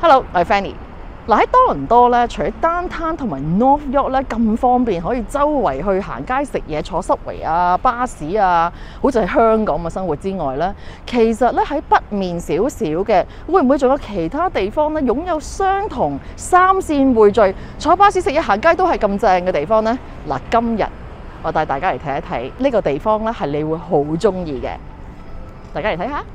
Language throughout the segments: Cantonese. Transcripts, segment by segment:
Hello， 我係 Fanny。嗱，喺多倫多咧，除咗 Downtown 同埋 North York 咧咁方便，可以周圍去行街食嘢、坐 subway 啊、巴士啊，好似喺香港嘅生活之外咧，其實咧喺北面少少嘅，會唔會仲有其他地方咧擁有相同三線匯聚、坐巴士食嘢、行街都係咁正嘅地方呢？嗱，今日我帶大家嚟睇一睇呢個地方咧，係你會好中意嘅，大家嚟睇下。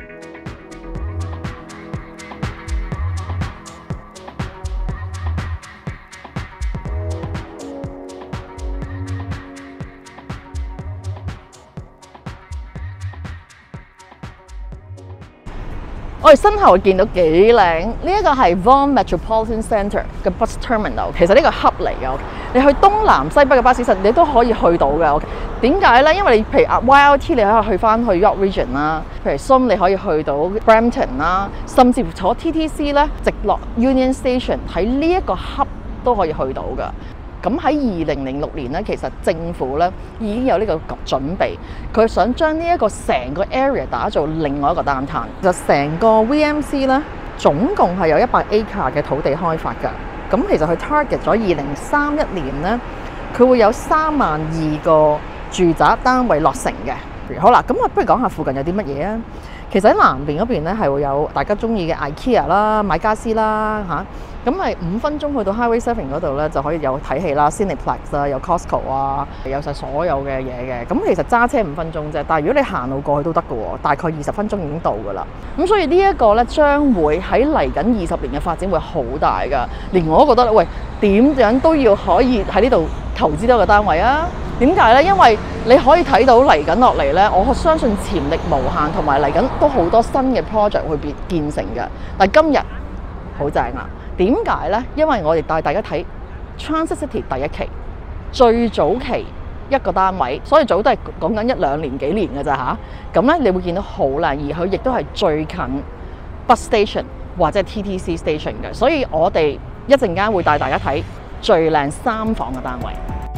我哋身後見到幾靚，呢一個係 Vaughan Metropolitan Centre 嘅 Bus Terminal。其實呢個 hub 嚟嘅，你去東南西北嘅巴士站你都可以去到嘅。點解呢？因為你譬如 YRT 你可以去翻去 York Region 啦，譬如 Somme 你可以去到 Brampton 啦，甚至乎坐 TTC 咧直落 Union Station 喺呢一個 hub 都可以去到嘅。咁喺2006年咧，其實政府咧已經有呢個準備，佢想將呢一個成個 area 打造另外一個 downtown。就成個 VMC 咧，總共係有100 acre 嘅土地開發㗎。咁其實佢 target 咗2031年咧，佢會有32000個住宅單位落成嘅。好啦，咁我不如講下附近有啲乜嘢啊？其實喺南邊嗰邊咧係會有大家中意嘅 IKEA 啦、買家私啦嚇，咁係5分鐘去到 Highway 7嗰度咧就可以有睇戲啦、Cineplex 啊、有 Costco 啊，有晒所有嘅嘢嘅。咁其實揸車5分鐘啫，但係如果你行路過去都得嘅喎，大概20分鐘已經到㗎啦。咁所以呢一個咧將會喺嚟緊20年嘅發展會好大㗎，連我都覺得喂點樣都要可以喺呢度投資多個單位啊！點解呢？因為你可以睇到嚟緊落嚟呢，我相信潛力無限，同埋嚟緊都好多新嘅 project 會建成嘅。但係今日好正啦，點解呢？因為我哋帶大家睇 Transit City 第一期，最早期一個單位，所以早都係講緊1-2年幾年嘅咋嚇。咁呢，你會見到好靚，而佢亦都係最近 bus station 或者 TTC station 嘅。所以我哋一陣間會帶大家睇最靚3房嘅單位。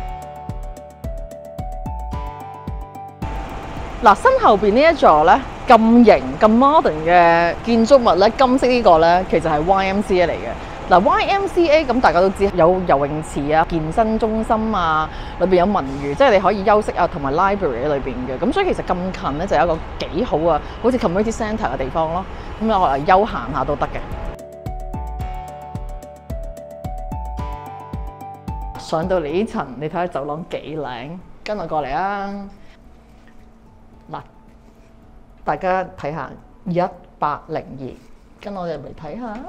嗱，身後邊呢一座咧咁型咁 modern 嘅建築物咧，金色呢個咧其實係 YMCA 嚟嘅。嗱 YMCA 咁大家都知有游泳池啊、健身中心啊，裏邊有文娛，即係你可以休息啊，同埋 library 喺裏邊嘅。咁所以其實咁近咧就有一個幾好啊，好似 community centre 嘅地方咯。咁我嚟休閒下都得嘅。上到嚟呢層，你睇下走廊幾靚，跟我過嚟啊！嗱，大家睇下102，跟我入嚟睇下。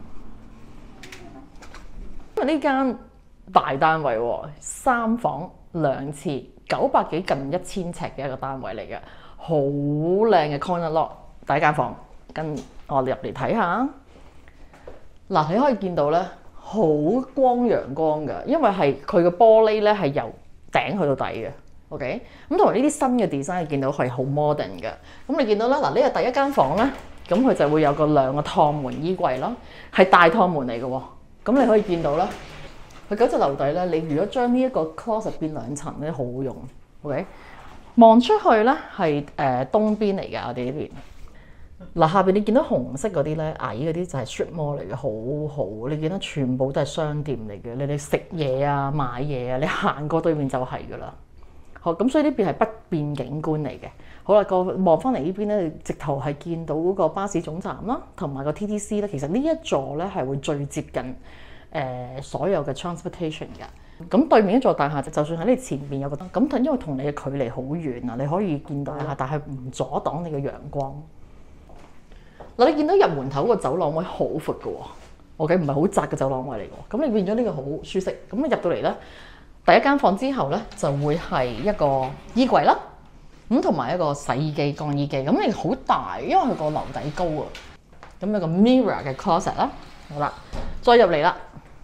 因為呢間大單位喎，3房2廁，900幾近1000尺嘅一個單位嚟嘅，好靚嘅 corner lot。第一間房，跟我哋入嚟睇下。嗱，你可以見到咧，好光陽光嘅，因為係佢嘅玻璃咧係由頂去到底嘅。OK， 咁同埋呢啲新嘅 design， 你見到係好 modern 嘅。咁你見到啦，嗱呢個第一間房咧，咁佢就會有個2個趟門衣櫃咯，係大趟門嚟嘅喎。咁你可以見到啦，佢9隻樓底咧，你如果將呢一個 closet 變2層咧，好好用。OK， 望出去咧係東邊嚟嘅，我哋呢邊。嗱下邊你見到紅色嗰啲咧，矮嗰啲就係 strip mall 嚟嘅，好好。你見到全部都係商店嚟嘅，你哋食嘢啊、買嘢啊，你行過對面就係㗎啦。好，咁所以呢邊係北邊景觀嚟嘅。好啦，望翻嚟呢邊咧，直頭係見到嗰個巴士總站啦，同埋個 TTC 咧。其實呢一座咧係會最接近所有嘅 transportation 嘅。咁對面一座大廈，就算喺你前面有個燈，咁因為同你嘅距離好遠啊，你可以見到啦，但係唔阻擋你嘅陽光。嗱，你見到入門口個走廊位好闊嘅喎，OK， 唔係好窄嘅走廊位嚟嘅。咁你變咗呢個好舒適。咁你入到嚟咧，第一間房之後咧，就會係一個衣櫃啦，咁同埋一個洗衣機、乾衣機。咁你好大，因為佢個樓底高啊。咁有個 mirror 嘅 closet 啦，好啦，再入嚟啦。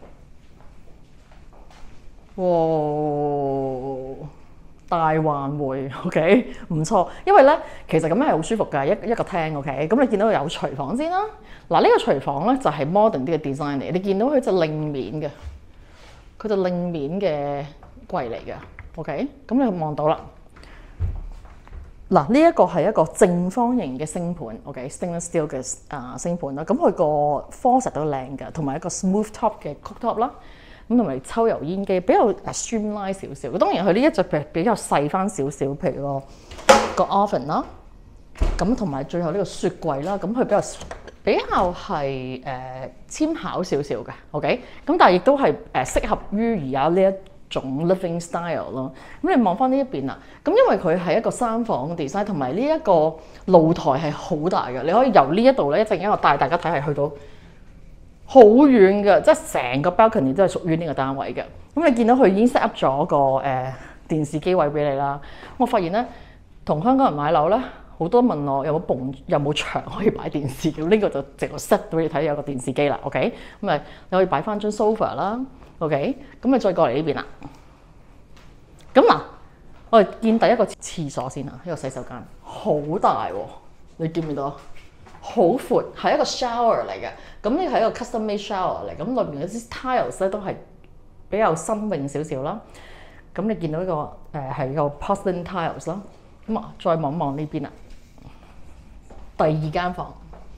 哇！大環迴 ，OK， 唔錯。因為咧，其實咁樣係好舒服㗎，一個廳 ，OK。咁你見到有廚房先啦。嗱，呢個廚房咧就係 modern 啲嘅 design 嚟，你見到佢就令面嘅。佢就令面嘅櫃嚟嘅 ，OK， 咁你望到啦。 嗱，呢一個係一個正方形嘅星盤 ，OK，stainless steel 嘅星盤啦。咁佢個 faucet 都靚嘅，同埋一個 smooth top 嘅 cooktop 啦。咁同埋抽油煙機比較streamline 少少。當然佢呢一隻比較細翻少少，譬如個 oven 啦。咁同埋最後呢個雪櫃啦，咁佢比較係纖巧少少嘅 ，OK。咁但係亦都係適合於而家呢一種 living style 咯。咁你望翻呢一邊啦，咁因為佢係一個三房 design， 同埋呢一個露台係好大嘅，你可以由呢一度咧一陣間我帶大家睇係去到好遠嘅，即係成個 balcony 都係屬於呢個單位嘅。咁你見到佢已經 set up 咗個電視機位俾你啦。我發現咧，同香港人買樓咧，好多問我有冇牆可以擺電視嘅，呢個就直個 set 俾你睇有個電視機啦。OK， 咁咪你可以擺翻張 sofa 啦。OK， 咁你再過嚟呢邊啦。咁嗱，我哋見第一個廁所先啊，呢個洗手間好大喎，你見唔見到？好闊，係一個 shower 嚟嘅。咁呢個係一個 custom made shower 嚟，咁裏面嗰啲 tiles 咧都係比較新穎少少啦。咁你見到呢個係個 porcelain tiles 啦。咁啊，再望望呢邊啦，第二間房。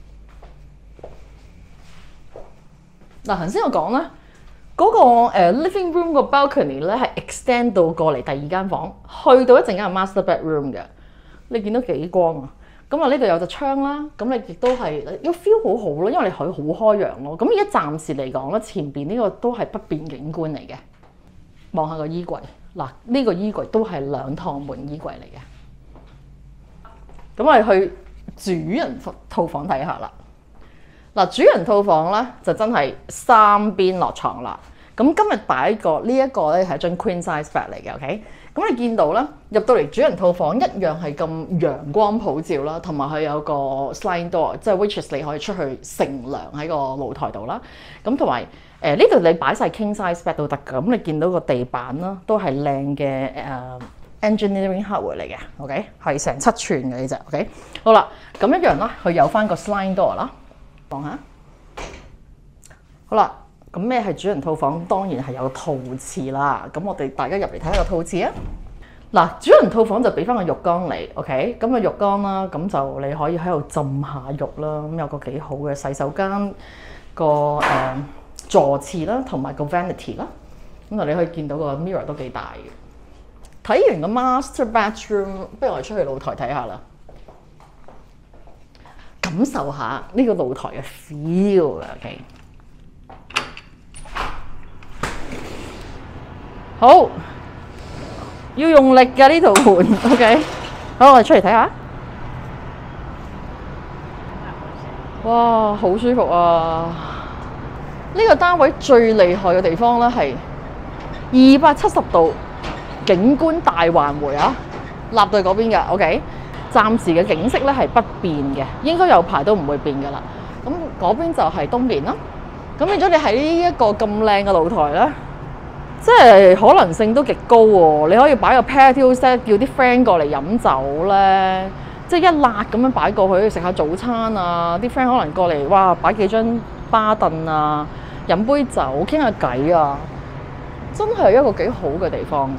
嗱，頭先我講咧，嗰個living room 個 balcony 咧係 extend 到過嚟第二間房，去到一陣間係 master bedroom 嘅。你見到幾光啊？咁啊，呢度有隻窗啦，咁你亦都係個 feel 好好咯，因為你可以好開揚咯。咁而家暫時嚟講咧，前邊呢個都係北邊景觀嚟嘅。望下個衣櫃，嗱，呢個衣櫃都係兩趟門衣櫃嚟嘅。咁我哋去主人套房睇下啦。嗱，主人套房咧就真係三邊落床啦。咁今日擺個呢一個咧係一張 queen size bed 嚟嘅 ，OK。咁你見到咧入到嚟主人套房一樣係咁陽光普照啦，同埋佢有個 sliding door， 即係 which is 你可以出去乘涼喺個露台度啦。咁同埋呢度你擺晒 king size bed 都得㗎。咁你見到個地板啦都係靚嘅engineering hardware 嚟嘅 ，OK， 係成7寸嘅呢隻 ，OK。好啦，咁一樣啦，佢有翻個 sliding door 啦，望下。好啦。咁咩係主人套房？當然係有套廁啦。咁我哋大家入嚟睇下個套廁啊。嗱，主人套房就俾翻個浴缸嚟 ，OK。咁個浴缸啦，咁就你可以喺度浸下浴啦。咁有個幾好嘅洗手間個座廁啦，同埋個 vanity 啦。咁啊，你可以見到個 mirror 都幾大嘅。睇完個 master bedroom，不如我哋出去露台睇下啦，感受下呢個露台嘅 feel 啊 ，OK。好，要用力㗎呢條門 ，OK。好，我哋出嚟睇下。哇，好舒服啊！呢個單位最厲害嘅地方咧係270度景觀大環迴啊，立到嗰邊嘅 ，OK。暫時嘅景色咧係不變嘅，應該有排都唔會變㗎啦。咁嗰邊就係東邊啦。咁變咗你喺呢一個咁靚嘅露台咧。即係可能性都極高喎！你可以擺個 patio set， 叫啲 friend 過嚟飲酒咧，即係一辣咁樣擺過去食下早餐啊！啲 friend 可能過嚟，哇，擺幾張巴凳啊，飲杯酒傾下偈啊，真係一個幾好嘅地方。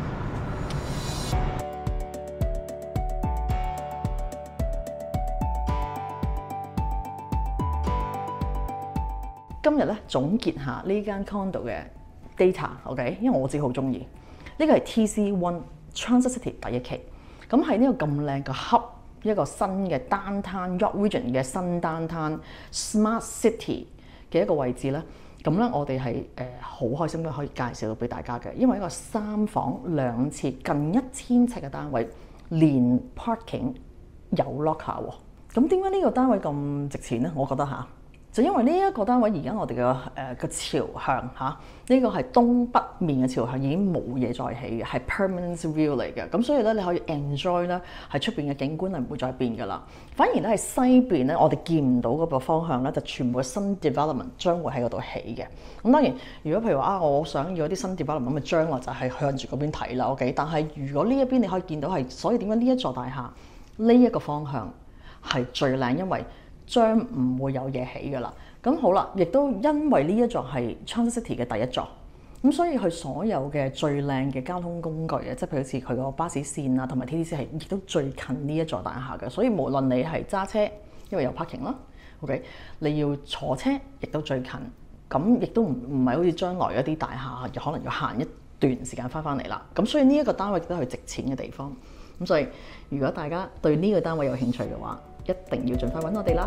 今日咧總結下呢間 condo 嘅data，OK， 因為我自己好中意。呢個係 TC1 Transit City 第1期，咁喺呢個咁靚嘅 hub， 一個新嘅 downtown York Region 嘅新 downtown Smart City 嘅一個位置咧，咁咧我哋係好開心嘅可以介紹到俾大家嘅，因為一個3房2廁近1000尺嘅單位，連 parking 有 locker 喎。咁點解呢個單位咁值錢咧？我覺得嚇。就因為呢一個單位而家我哋嘅朝向嚇，呢個係東北面嘅朝向已經冇嘢再起嘅，係 permanent view 嚟嘅。咁所以咧你可以 enjoy 咧喺出邊嘅景觀係唔會再變㗎啦。反而咧喺西邊咧，我哋見唔到嗰個方向咧，就全部嘅新 development 將會喺嗰度起嘅。咁當然，如果譬如話我想要啲新 development 咁，咪將來就係向住嗰邊睇啦。OK， 但係如果呢一邊你可以見到係，所以點解呢一座大廈呢一個方向係最靚，因為將唔會有嘢起㗎啦。咁好啦，亦都因為呢一座係 Transit City 嘅第1座， 咁所以佢所有嘅最靚嘅交通工具啊，即係譬如好似佢個巴士線啊，同埋 TTC 係亦都最近呢一座大廈嘅。所以無論你係揸車，因為有 parking 啦 ，OK， 你要坐車亦都最近。咁亦都唔係好似將來一啲大廈可能要行一段時間翻嚟啦。咁所以呢一個單位亦都係值錢嘅地方。咁所以如果大家對呢個單位有興趣嘅話，一定要盡快揾我哋啦。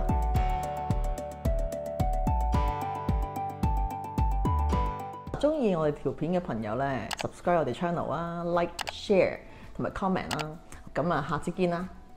中意我哋條片嘅朋友咧 ，subscribe 我哋 channel 啊 ，like、share 同埋 comment 啦。咁啊，下次見啦〜